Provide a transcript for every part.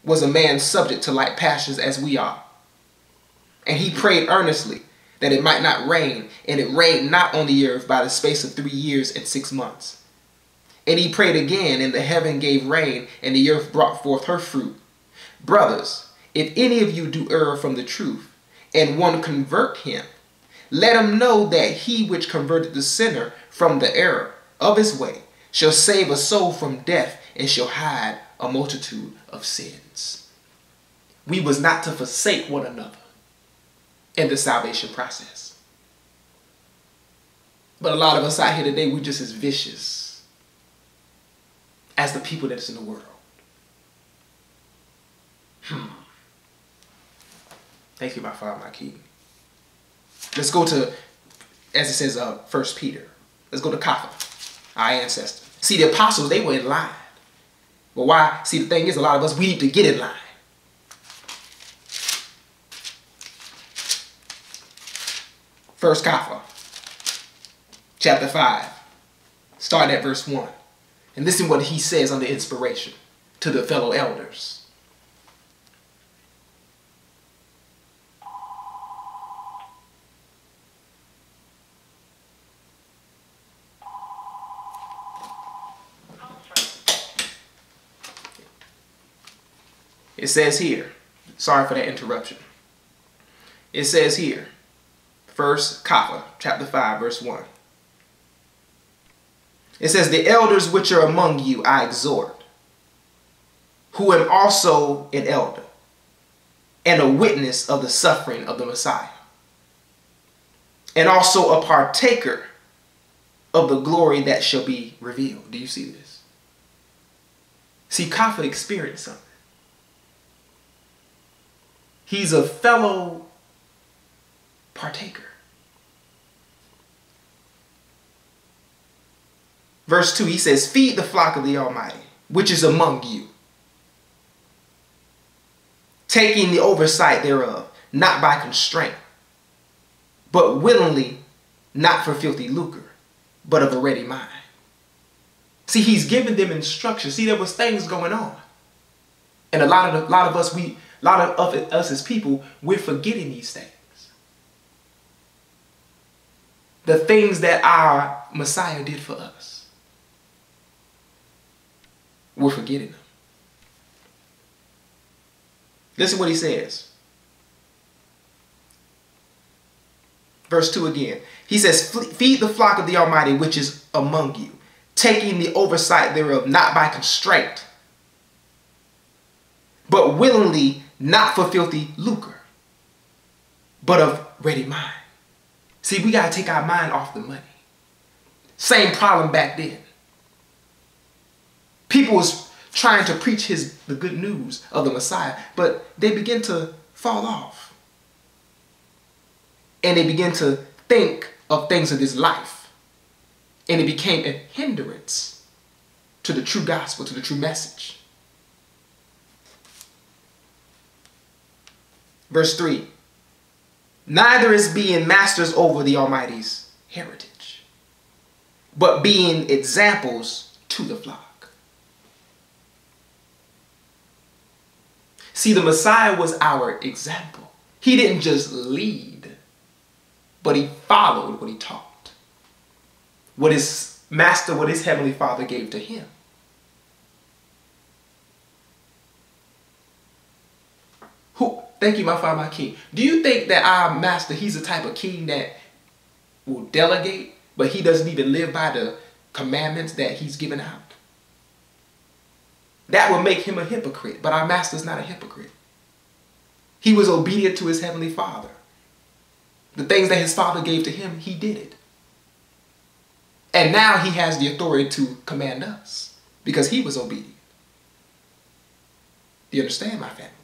was a man subject to like passions as we are. And he prayed earnestly that it might not rain, and it rained not on the earth by the space of 3 years and 6 months. And he prayed again, and the heaven gave rain, and the earth brought forth her fruit. Brothers, if any of you do err from the truth, and one convert him, let him know that he which converted the sinner from the error of his way shall save a soul from death, and shall hide a multitude of sins. We was not to forsake one another in the salvation process. But a lot of us out here today, we're just as vicious as the people that's in the world. Thank you, my Father, my King. Let's go to, as it says, 1 Peter. Let's go to Kaffa, our ancestor. See, the apostles, they were in line. But why? See, the thing is, a lot of us, we need to get in line. First Kaffa, chapter 5, starting at verse 1. And listen what he says under inspiration to the fellow elders. It says here, sorry for that interruption. It says here, First Kaffa, chapter 5, verse 1. It says, the elders which are among you I exhort, who am also an elder, and a witness of the suffering of the Messiah, and also a partaker of the glory that shall be revealed. Do you see this? See, Kaffa experienced something. He's a fellow partaker. Verse 2, he says, feed the flock of the Almighty, which is among you, taking the oversight thereof, not by constraint, but willingly, not for filthy lucre, but of a ready mind. See, he's giving them instruction. See, there was things going on. And a lot of us as people, we're forgetting these things. The things that our Messiah did for us. We're forgetting them. Listen what he says. Verse 2 again. He says, feed the flock of the Almighty which is among you, taking the oversight thereof, not by constraint, but willingly, not for filthy lucre, but of ready mind. See, we got to take our mind off the money. Same problem back then. People was trying to preach the good news of the Messiah, but they begin to fall off. And they begin to think of things of this life. And it became a hindrance to the true gospel, to the true message. Verse 3. Neither is being masters over the Almighty's heritage, but being examples to the flock. See, the Messiah was our example. He didn't just lead, but he followed what he taught. What his master, what his heavenly Father gave to him. Thank you, my Father, my King. Do you think that our master, he's the type of king that will delegate, but he doesn't even live by the commandments that he's given out? That would make him a hypocrite, but our master's not a hypocrite. He was obedient to his heavenly Father. The things that his Father gave to him, he did it. And now he has the authority to command us because he was obedient. Do you understand, my family?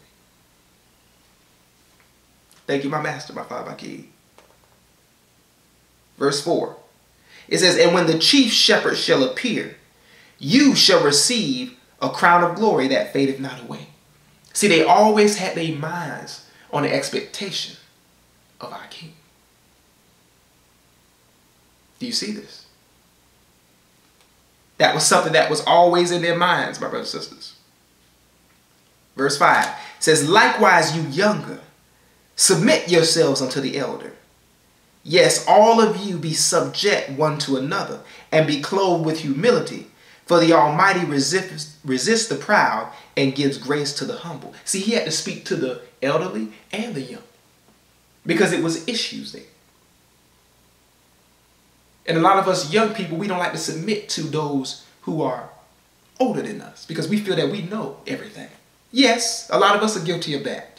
Thank you, my master, my Father, my King. Verse 4. It says, and when the chief shepherd shall appear, you shall receive a crown of glory that fadeth not away. See, they always had their minds on the expectation of our King. Do you see this? That was something that was always in their minds, my brothers and sisters. Verse 5 says, likewise you younger, submit yourselves unto the elder. Yes, all of you be subject one to another, and be clothed with humility. For the Almighty resists the proud and gives grace to the humble. See, he had to speak to the elderly and the young, because it was issues there. And a lot of us young people, we don't like to submit to those who are older than us, because we feel that we know everything. Yes, a lot of us are guilty of that.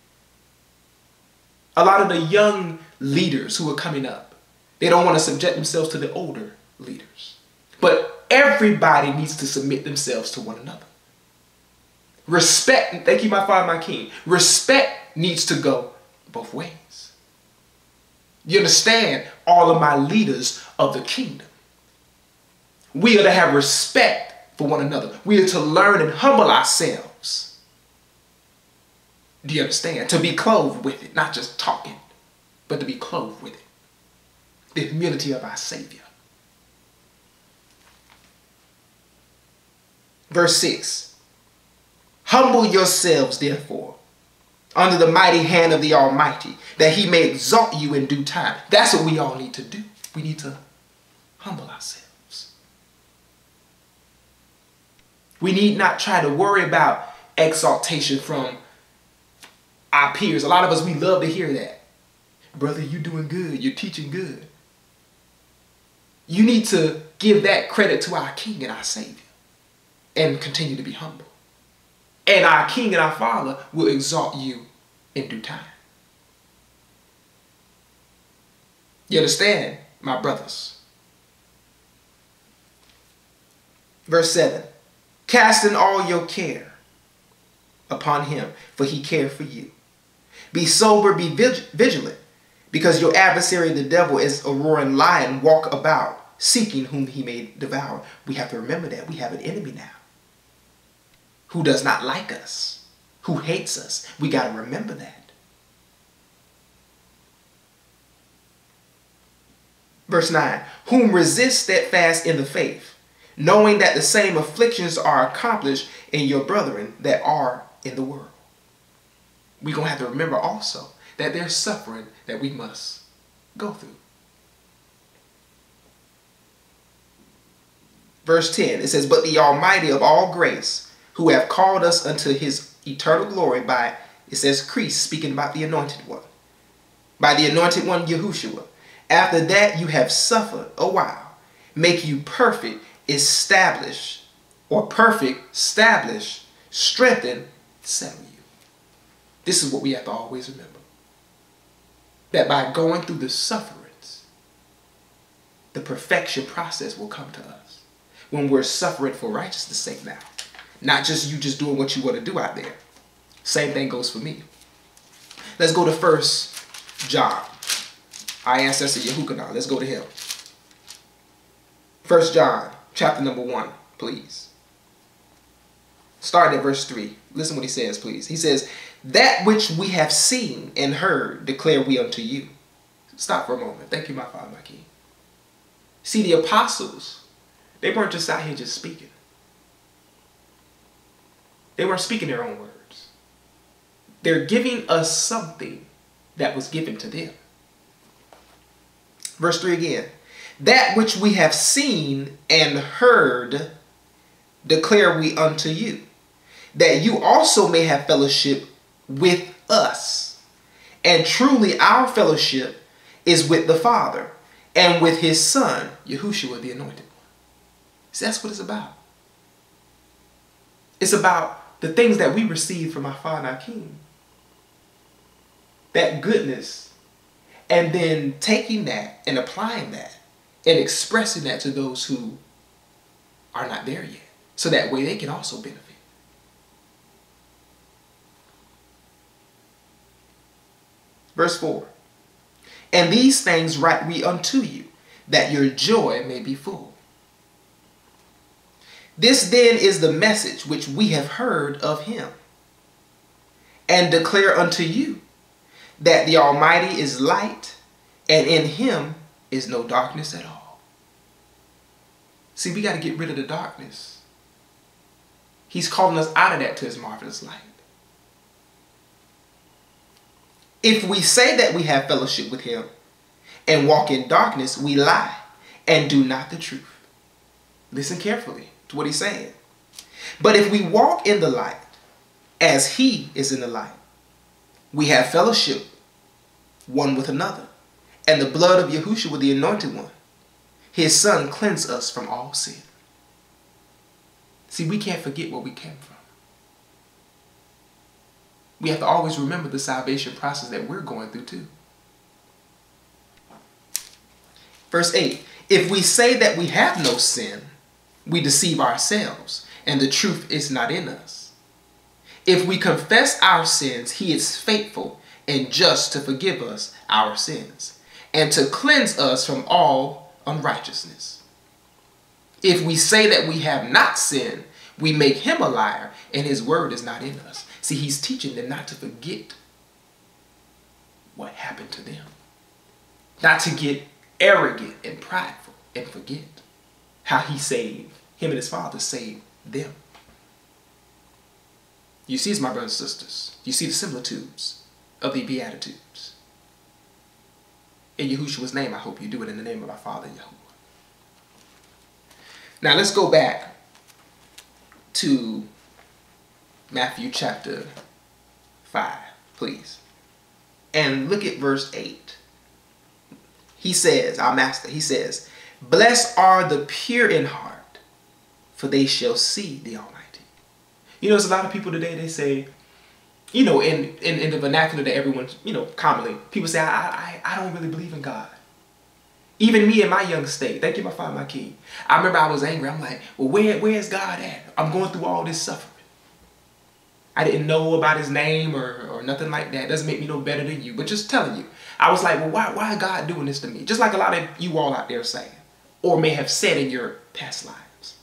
A lot of the young leaders who are coming up, they don't want to subject themselves to the older leaders. But everybody needs to submit themselves to one another. Respect, thank you, my Father, my King. Respect needs to go both ways. You understand? All of my leaders of the kingdom, we are to have respect for one another. We are to learn and humble ourselves. Do you understand? To be clothed with it, not just talking, but to be clothed with it. The humility of our Savior. Verse 6. Humble yourselves, therefore, under the mighty hand of the Almighty, that he may exalt you in due time. That's what we all need to do. We need to humble ourselves. We need not try to worry about exaltation from our peers. A lot of us, we love to hear that. Brother, you're doing good. You're teaching good. You need to give that credit to our King and our Savior and continue to be humble. And our King and our Father will exalt you in due time. You understand, my brothers? Verse 7. Casting all your care upon him, for he cared for you. Be sober, be vigilant, because your adversary, the devil, is a roaring lion, walk about, seeking whom he may devour. We have to remember that we have an enemy now who does not like us, who hates us. We got to remember that. Verse 9, whom resist steadfast in the faith, knowing that the same afflictions are accomplished in your brethren that are in the world. We're going to have to remember also that there's suffering that we must go through. Verse 10, it says, but the Almighty of all grace, who have called us unto his eternal glory by, it says, Christ, speaking about the anointed one, by the anointed one, Yahushua. After that you have suffered a while, make you perfect, establish, strengthen, settle you. This is what we have to always remember. That by going through the sufferings, the perfection process will come to us. When we're suffering for righteousness' sake now. Not just you just doing what you want to do out there. Same thing goes for me. Let's go to 1 John. Our ancestor Yahukanah. Let's go to him. 1 John, chapter number 1, please. Start at verse 3. Listen what he says, please. He says, that which we have seen and heard declare we unto you. Stop for a moment. Thank you, my Father, my King. See, the apostles, they weren't just out here just speaking. They weren't speaking their own words. They're giving us something that was given to them. Verse 3 again. That which we have seen and heard declare we unto you, that you also may have fellowship with us. And truly our fellowship is with the Father and with his Son, Yahushua the Anointed One. See, that's what it's about. It's about the things that we receive from our Father and our King. That goodness. And then taking that and applying that and expressing that to those who are not there yet. So that way they can also benefit. Verse 4. And these things write we unto you, that your joy may be full. This then is the message which we have heard of him, and declare unto you, that the Almighty is light, and in him is no darkness at all. See, we got to get rid of the darkness. He's calling us out of that to his marvelous light. If we say that we have fellowship with him and walk in darkness, we lie and do not the truth. Listen carefully to what he's saying. But if we walk in the light as he is in the light, we have fellowship one with another, and the blood of Yahushua, the anointed one, his son, cleanse us from all sin. See, we can't forget where we came from. We have to always remember the salvation process that we're going through too. Verse 8, if we say that we have no sin, we deceive ourselves, and the truth is not in us. If we confess our sins, he is faithful and just to forgive us our sins, and to cleanse us from all unrighteousness. If we say that we have not sinned, we make him a liar, and his word is not in us. See, he's teaching them not to forget what happened to them. Not to get arrogant and prideful and forget how he saved, him and his father saved them. You see, my brothers and sisters, you see the similitudes of the Beatitudes. In Yahushua's name, I hope you do it in the name of our Father, Yahuwah. Now let's go back to Matthew chapter 5, please. And look at verse 8. He says, our master, he says, blessed are the pure in heart, for they shall see the Almighty. You know, there's a lot of people today, they say, you know, in the vernacular that everyone, you know, commonly, people say, I don't really believe in God. Even me in my young state, thank you, my Father, my King. I remember I was angry. I'm like, well, where's God at? I'm going through all this suffering. I didn't know about his name or nothing like that. It doesn't make me no better than you. But just telling you, I was like, well, why is God doing this to me? Just like a lot of you all out there saying, or may have said in your past lives.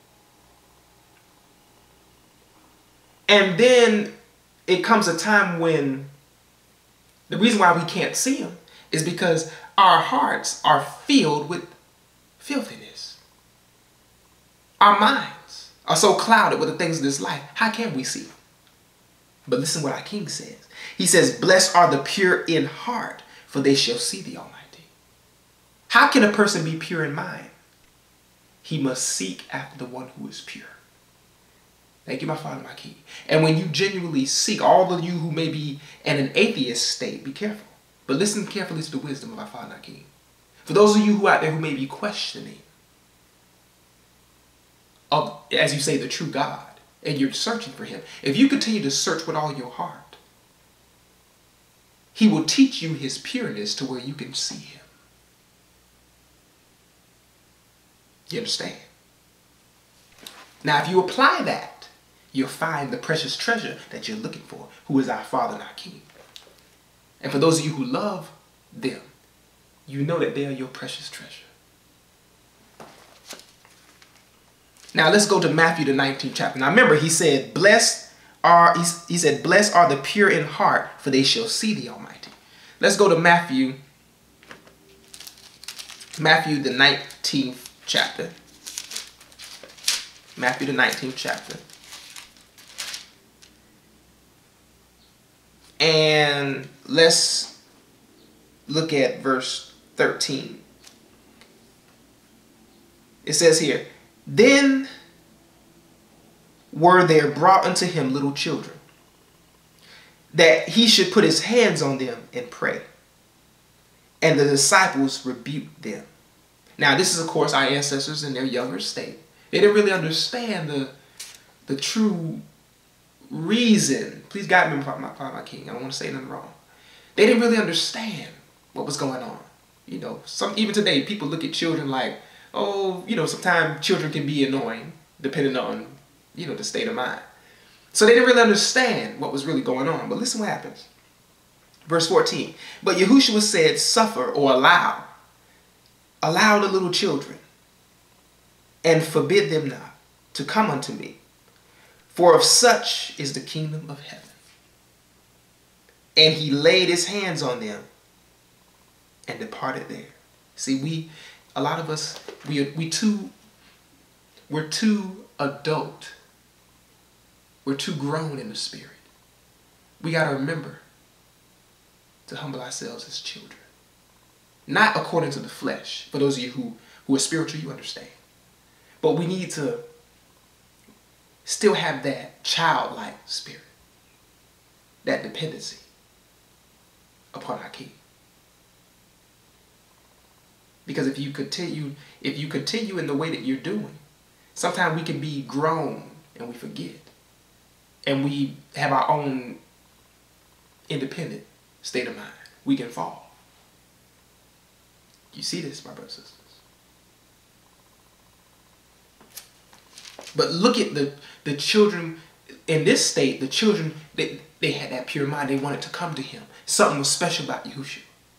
And then it comes a time when the reason why we can't see him is because our hearts are filled with filthiness. Our minds are so clouded with the things of this life. How can we see him? But listen what our King says. He says, blessed are the pure in heart, for they shall see the Almighty. How can a person be pure in mind? He must seek after the one who is pure. Thank you, my Father, my King. And when you genuinely seek, all of you who may be in an atheist state, be careful. But listen carefully to the wisdom of our Father, our King. For those of you who out there who may be questioning, as you say, the true God, and you're searching for him, if you continue to search with all your heart, he will teach you his pureness to where you can see him. You understand? Now, if you apply that, you'll find the precious treasure that you're looking for, who is our Father and our King. And for those of you who love them, you know that they are your precious treasure. Now let's go to Matthew the 19th chapter. Now remember, he said, blessed are the pure in heart, for they shall see the Almighty. Let's go to Matthew the 19th chapter. Matthew the 19th chapter. And let's look at verse 13. It says here, then were there brought unto him little children, that he should put his hands on them and pray. And the disciples rebuked them. Now this is, of course, our ancestors in their younger state. They didn't really understand the true reason. Please guide me, my King. I don't want to say nothing wrong. They didn't really understand what was going on. You know, even today, people look at children like, oh, you know, sometimes children can be annoying, depending on, you know, the state of mind. So they didn't really understand what was really going on. But listen what happens. Verse 14. But Yahushua said, suffer or allow the little children, and forbid them not to come unto me. For of such is the kingdom of heaven. And he laid his hands on them and departed there. See, a lot of us, we're too adult. We're too grown in the spirit. We got to remember to humble ourselves as children. Not according to the flesh. For those of you who are spiritual, you understand. But we need to still have that childlike spirit. That dependency upon our King. Because if you continue in the way that you're doing, sometimes we can be grown and we forget. And we have our own independent state of mind. We can fall. You see this, my brothers and sisters. But look at the children in this state. The children, they had that pure mind. They wanted to come to him. Something was special about Yahushua.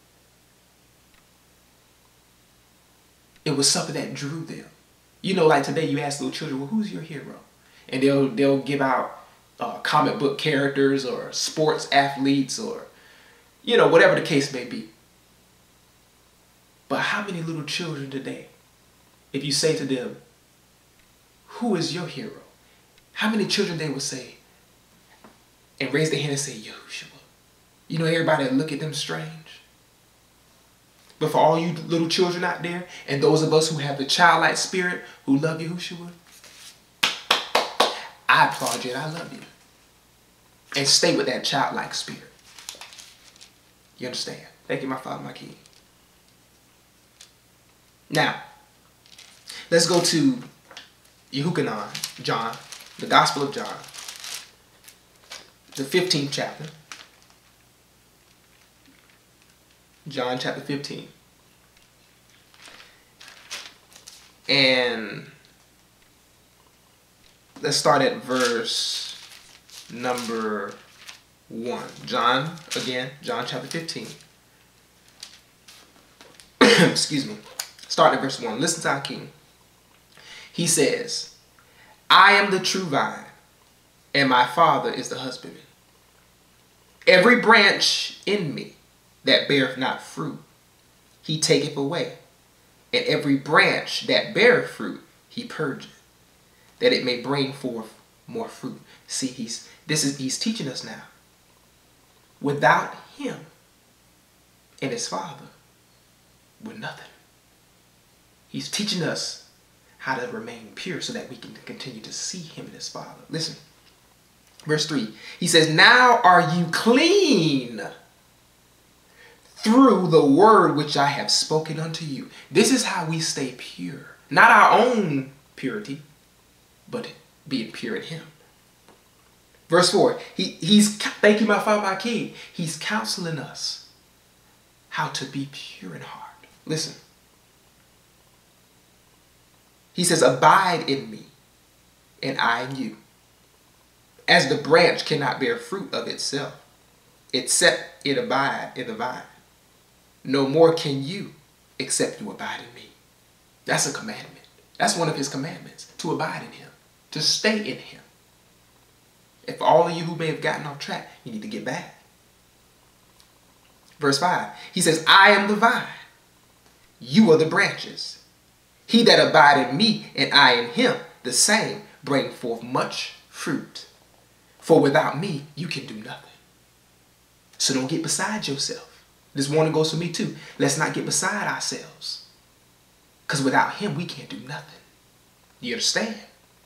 It was something that drew them. You know, like today you ask little children, well, who's your hero? And they'll give out comic book characters or sports athletes or, you know, whatever the case may be. But how many little children today, if you say to them, who is your hero? How many children they would say and raise their hand and say, Yahushua? You know, everybody would look at them strange. But for all you little children out there, and those of us who have the childlike spirit, who love Yahushua, I applaud you and I love you. And stay with that childlike spirit. You understand? Thank you, my Father, my King. Now, let's go to Yehukanan, John, the Gospel of John, the 15th chapter. John chapter 15. And let's start at verse number 1. John chapter 15. Excuse me. Start at verse 1. Listen to our King. He says, I am the true vine, and my Father is the husbandman. Every branch in me that beareth not fruit, he taketh away. And every branch that beareth fruit, he purgeth, that it may bring forth more fruit. See, he's teaching us now. Without him and his Father, we're nothing. He's teaching us how to remain pure so that we can continue to see him and his Father. Listen, verse 3. He says, now are you clean through the word which I have spoken unto you. This is how we stay pure. Not our own purity, but being pure in him. Verse 4. Thank you, my Father, my King. He's counseling us how to be pure in heart. Listen. He says, abide in me, and I in you. As the branch cannot bear fruit of itself, except it abide in the vine, no more can you, except you abide in me. That's a commandment. That's one of his commandments, to abide in him, to stay in him. If all of you who may have gotten off track, you need to get back. Verse 5, he says, I am the vine, you are the branches. He that abide in me, and I in him, the same bring forth much fruit. For without me, you can do nothing. So don't get beside yourself. This warning goes for me too. Let's not get beside ourselves. Because without him, we can't do nothing. Do you understand?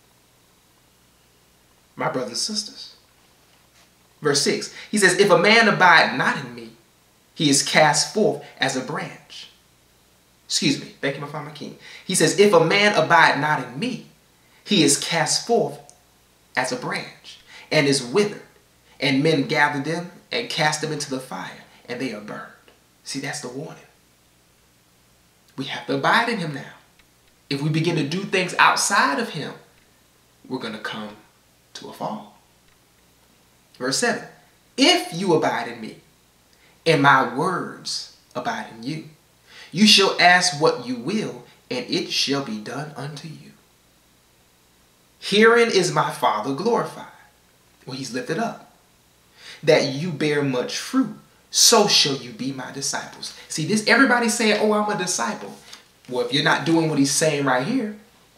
My brothers and sisters. Verse 6, he says, if a man abide not in me, he is cast forth as a branch. Excuse me. Thank you, my Father, my King. He says, if a man abide not in me, he is cast forth as a branch and is withered. And men gather them and cast them into the fire, and they are burned. See, that's the warning. We have to abide in him now. If we begin to do things outside of him, we're going to come to a fall. Verse 7, if you abide in me, and my words abide in you, you shall ask what you will, and it shall be done unto you. Herein is my Father glorified. Well, he's lifted up. That you bear much fruit, so shall you be my disciples. See, this, everybody's saying, oh, I'm a disciple. Well, if you're not doing what he's saying right here,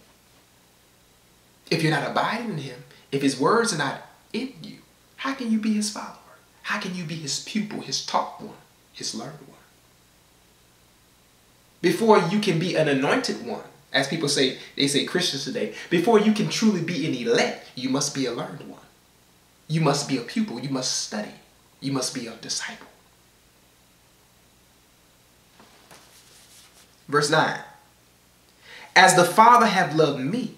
if you're not abiding in him, if his words are not in you, how can you be his follower? How can you be his pupil, his taught one? is learned one. Before you can be an anointed one, as people say, they say Christians today, before you can truly be an elect, you must be a learned one. You must be a pupil. You must study. You must be a disciple. Verse 9. As the Father hath loved me,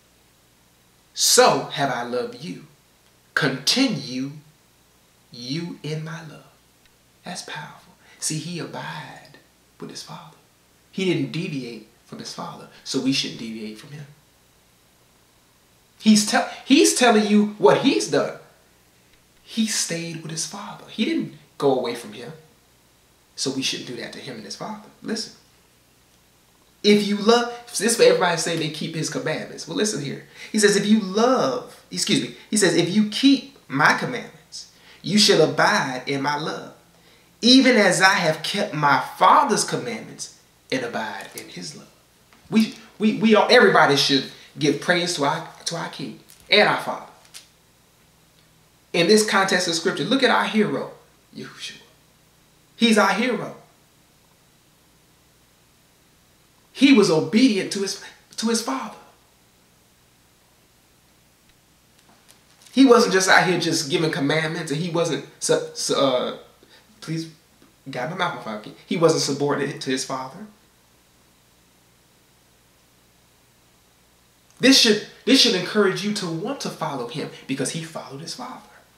so have I loved you. Continue you in my love. That's powerful. See, he abided with his Father. He didn't deviate from his Father, so we shouldn't deviate from him. He's telling you what he's done. He stayed with his Father. He didn't go away from him, so we shouldn't do that to him and his Father. Listen. If you love, this is for everybody say they keep his commandments. Well, listen here. He says, if you keep my commandments, you shall abide in my love, even as I have kept my Father's commandments and abide in his love. Everybody should give praise to our King and our Father. In this context of scripture, look at our hero, Yahushua. He's our hero. He was obedient to his Father. He wasn't just out here just giving commandments, and he wasn't, please, got my mouth off. He wasn't subordinate to his Father. This should encourage you to want to follow him because he followed his Father.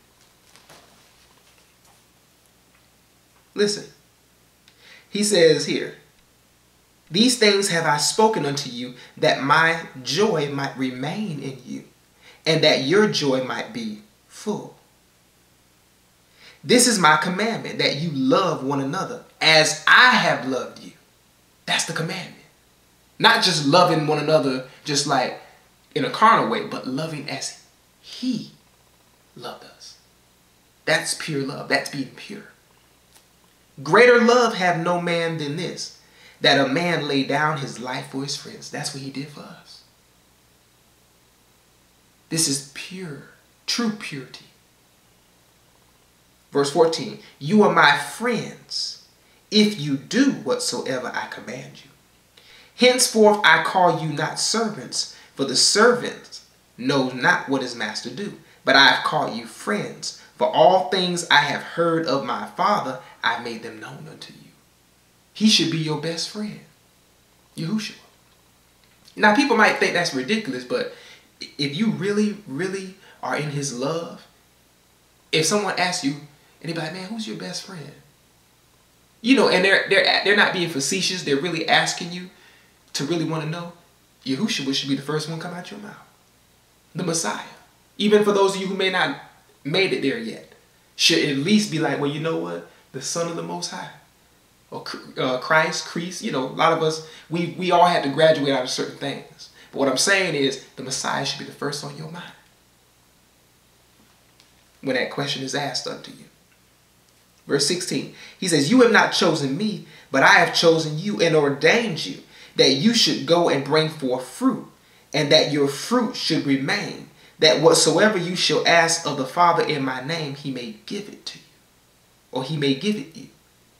Listen, he says here, these things have I spoken unto you, that my joy might remain in you, and that your joy might be full. This is my commandment, that you love one another as I have loved you. That's the commandment. Not just loving one another just like in a carnal way, but loving as he loved us. That's pure love. That's being pure. Greater love have no man than this, that a man lay down his life for his friends. That's what he did for us. This is pure, true purity. Verse 14, you are my friends if you do whatsoever I command you. Henceforth I call you not servants, for the servant knows not what his master do. But I have called you friends, for all things I have heard of my Father, I made them known unto you. He should be your best friend, Yahushua. Now, people might think that's ridiculous, but if you really, really are in his love, if someone asks you, and they be like, man, who's your best friend? You know, and they're not being facetious. They're really asking you to really want to know. Yahushua should be the first one to come out your mouth. The Messiah. Even for those of you who may not made it there yet, should at least be like, well, you know what? The Son of the Most High. Or Christ, you know, a lot of us, we all had to graduate out of certain things. But what I'm saying is the Messiah should be the first on your mind when that question is asked unto you. Verse 16, he says, you have not chosen me, but I have chosen you and ordained you, that you should go and bring forth fruit, and that your fruit should remain, that whatsoever you shall ask of the Father in my name, he may give it to you, or he may give it you.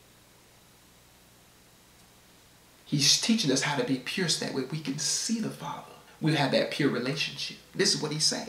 He's teaching us how to be pure so that way we can see the Father. We have that pure relationship. This is what he's saying.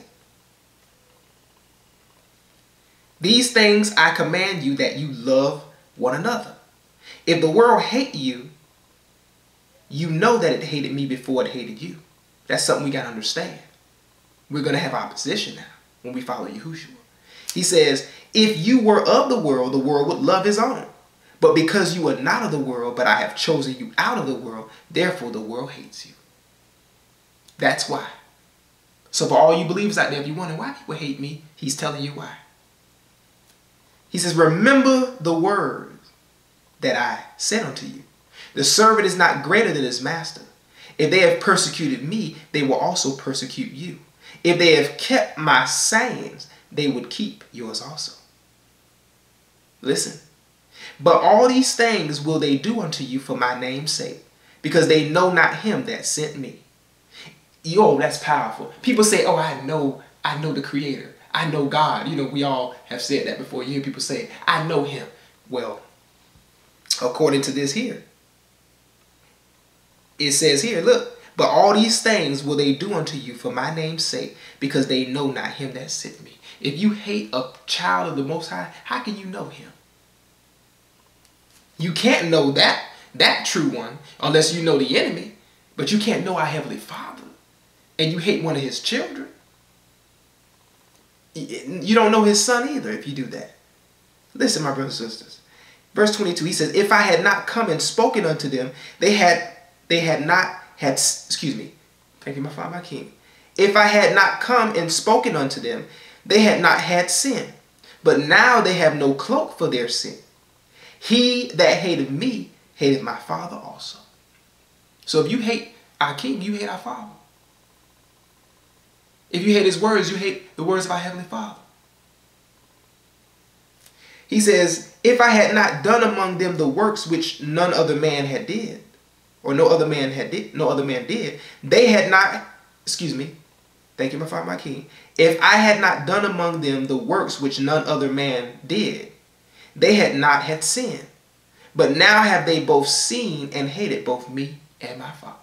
These things I command you, that you love one another. If the world hate you, you know that it hated me before it hated you. That's something we got to understand. We're going to have opposition now when we follow Yahushua. He says, if you were of the world would love his own. But because you are not of the world, but I have chosen you out of the world, therefore the world hates you. That's why. So for all you believers out there, if you're wondering why people hate me, he's telling you why. He says, remember the words that I said unto you. The servant is not greater than his master. If they have persecuted me, they will also persecute you. If they have kept my sayings, they would keep yours also. Listen. But all these things will they do unto you for my name's sake, because they know not him that sent me. Yo, that's powerful. People say, oh, I know the Creator. I know God. You know, we all have said that before. You hear people say, I know him. Well, according to this here. It says here, look, but all these things will they do unto you for my name's sake, because they know not him that sent me. If you hate a child of the Most High, how can you know him? You can't know that true one unless you know the enemy. But you can't know our Heavenly Father and you hate one of his children. You don't know his son either if you do that. Listen, my brothers and sisters. Verse 22, he says, if I had not come and spoken unto them, they had not had, excuse me, thank you, my Father, my King. If I had not come and spoken unto them, they had not had sin. But now they have no cloak for their sin. He that hated me hated my Father also. So if you hate our King, you hate our Father. If you hate his words, you hate the words of our Heavenly Father. He says, if I had not done among them the works which none other man had did, or no other man did, they had not, excuse me, thank you, my Father, my King. If I had not done among them the works which none other man did, they had not had sin. But now have they both seen and hated both me and my Father.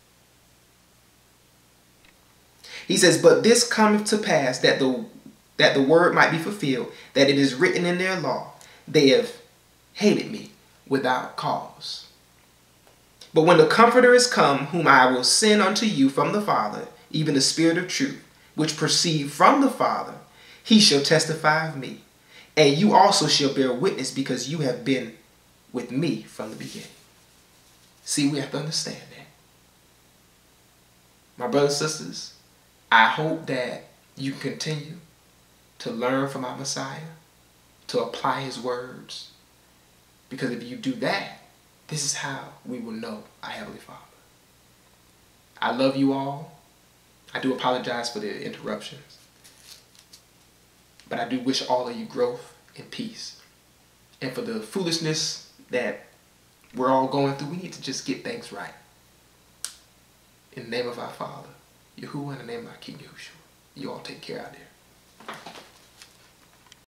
He says, but this cometh to pass that the word might be fulfilled, that it is written in their law, they have hated me without cause. But when the Comforter is come, whom I will send unto you from the Father, even the Spirit of truth, which proceed from the Father, he shall testify of me. And you also shall bear witness, because you have been with me from the beginning. See, we have to understand that. My brothers and sisters, I hope that you continue to learn from our Messiah, to apply his words. Because if you do that, this is how we will know our Heavenly Father. I love you all. I do apologize for the interruptions. But I do wish all of you growth and peace. And for the foolishness that we're all going through, we need to just get things right. In the name of our Father, Yahuwah, in the name of our King Yahushua. You all take care out there.